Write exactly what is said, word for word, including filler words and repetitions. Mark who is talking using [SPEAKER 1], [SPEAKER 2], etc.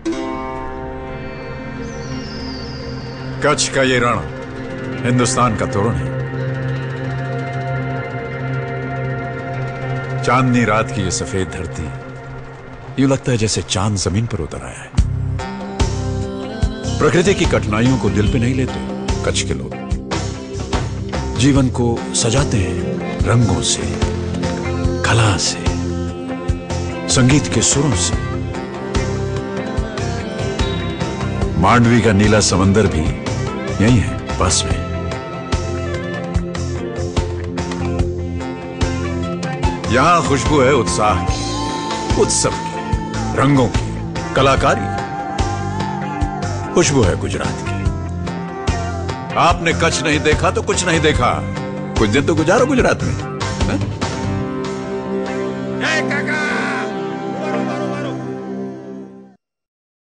[SPEAKER 1] कच्छ का ये रण हिंदुस्तान का तोरण है। चांदनी रात की ये सफेद धरती, यूं लगता है जैसे चांद जमीन पर उतर आया है। प्रकृति की कठिनाइयों को दिल पे नहीं लेते कच्छ के लोग। जीवन को सजाते हैं रंगों से, कला से, संगीत के सुरों से। मांडवी का नीला समंदर भी यही है पास में। यहां खुशबू है उत्साह की, उत्सव की, रंगों की, कलाकारी की। खुशबू है गुजरात की। आपने कच्छ नहीं देखा तो कुछ नहीं देखा। कुछ दिन तो गुजारो गुजरात में।